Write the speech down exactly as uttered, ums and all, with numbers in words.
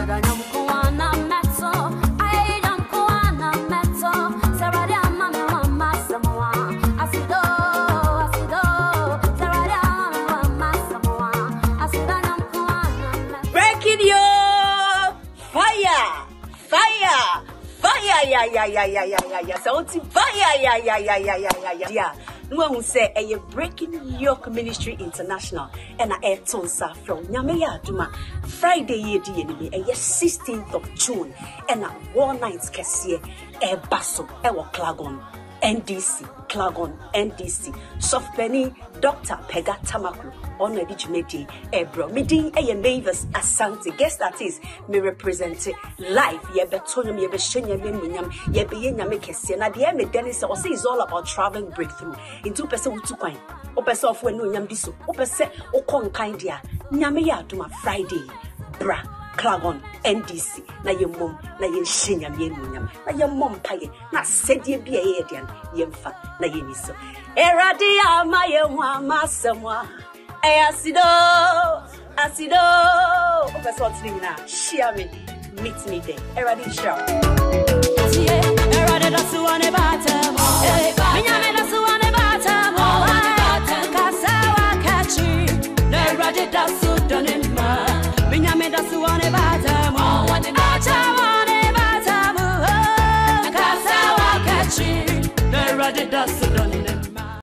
Yeah, yeah, yeah, yeah, yeah, yeah, yeah. So it's fire, yeah, yeah, yeah, yeah, yeah, yeah, yeah. Yeah. No one say a breaking Yoke Ministry International and a airtonsa from Nyamea Duma Friday ye D N B a sixteenth of June and a war nights cassia a basso ewa clagon N D C clagon N D C soft penny Doctor Pega Tamakru on a digimedi ebro meeting a Mavis Asante guest that is me represent life ye betonum ye beshenya memunyam ye be nyame kese na de me dennis or say is all about traveling breakthrough into person with two coin o person of when no nyam diso o person o kon kind dia nyame ya aduma Friday bra Clagon N D C na ye mom na ye shenya memunyam na ye mom paye na sedie bia ye dian ye mfa na ye niso eradi ama ye wa masemwa e asido asido o person tini na share me meet me there eradi share